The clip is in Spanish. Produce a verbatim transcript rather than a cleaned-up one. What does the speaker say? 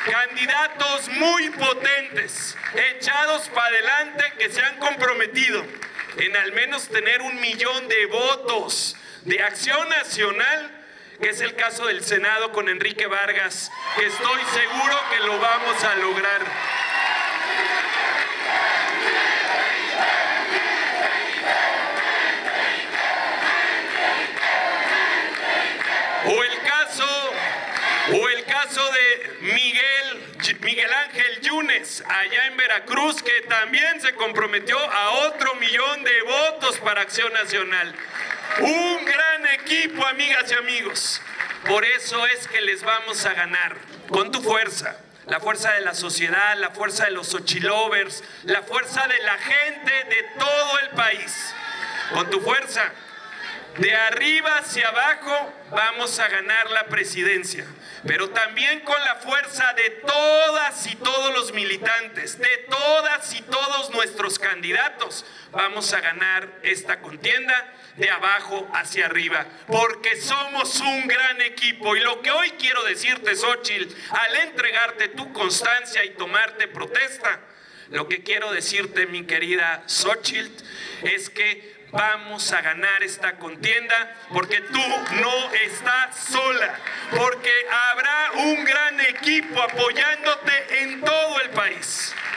candidatos muy potentes, echados para adelante, que se han comprometido en al menos tener un millón de votos de Acción Nacional, que es el caso del Senado con Enrique Vargas, que estoy seguro que lo vamos a lograr. O el caso, o el caso de Miguel, Miguel Ángel Yunes, allá en Veracruz, que también se comprometió a otro millón de votos para Acción Nacional. Un gran equipo, amigas y amigos. Por eso es que les vamos a ganar, con tu fuerza, la fuerza de la sociedad, la fuerza de los Xochilovers, la fuerza de la gente de todo el país. Con tu fuerza, de arriba hacia abajo, vamos a ganar la presidencia, pero también con la fuerza de todas y todos los militantes, de todas y todos nuestros candidatos, vamos a ganar esta contienda de abajo hacia arriba, porque somos un gran equipo. Y lo que hoy quiero decirte, Xóchitl, al entregarte tu constancia y tomarte protesta, lo que quiero decirte, mi querida Xóchitl, es que vamos a ganar esta contienda, porque tú no estás sola, porque habrá un gran equipo apoyándote en todo el país.